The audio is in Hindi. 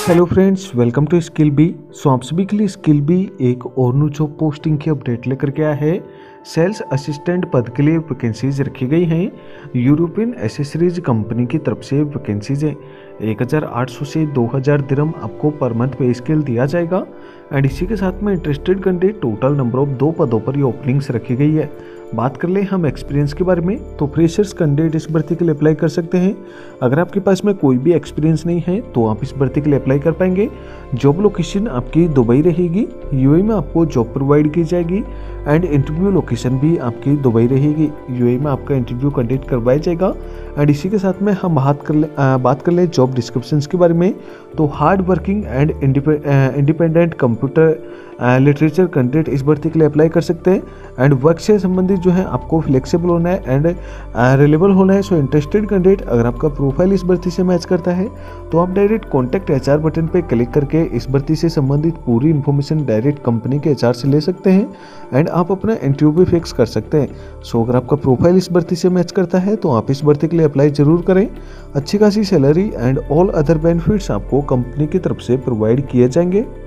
Hello friends, welcome to skill bee. आप सभी के लिए स्किल बी एक और न्यू जॉब पोस्टिंग की अपडेट लेकर के आया है। सेल्स असिस्टेंट पद के लिए वैकेंसीज रखी गई हैं। यूरोपियन एसेसरीज कंपनी की तरफ से वैकेंसीज है। 1800 से 2000 दिरहम आपको पर मंथ पे स्केल दिया जाएगा। एंड इसी के साथ में interested candidate total number of 2 पदों पर ये ओपनिंग्स रखी गई है। बात कर ले हम एक्सपीरियंस के बारे में, तो फ्रेशर्स कैंडिडेट इस भर्ती के लिए अप्लाई कर सकते हैं। अगर आपके पास में कोई भी एक्सपीरियंस नहीं है तो आप इस भर्ती के लिए अप्लाई कर पाएंगे। जॉब लोकेशन आपकी दुबई रहेगी। यूएई में आपको जॉब प्रोवाइड की जाएगी एंड इंटरव्यू लोकेशन भी आपकी दुबई रहेगी। यूएई में आपका इंटरव्यू कंडक्ट करवाया जाएगा। एंड इसी के साथ में हम बात कर ले जॉब डिस्क्रिप्शंस के बारे में, तो hard working and independent computer literature candidate इस भर्ती के लिए अप्लाई कर सकते हैं। एंड वर्क से संबंधित जो है आपको फ्लेक्सिबल होना है एंड रिलेबल होना है। सो इंटरेस्टेड कैंडिडेट, अगर आपका प्रोफाइल इस भर्ती से मैच करता है तो आप डायरेक्ट कॉन्टैक्ट एचआर बटन पे क्लिक करके इस भर्ती से संबंधित पूरी इन्फॉर्मेशन डायरेक्ट कंपनी के एचआर से ले सकते हैं एंड आप अपना इंटरव्यू भी फिक्स कर सकते हैं। सो अगर आपका प्रोफाइल इस भर्ती से मैच करता है तो आप इस भर्ती के लिए अप्लाई जरूर करें। अच्छी खासी salary and all other benefits आपको कंपनी की तरफ से प्रोवाइड किए जाएंगे।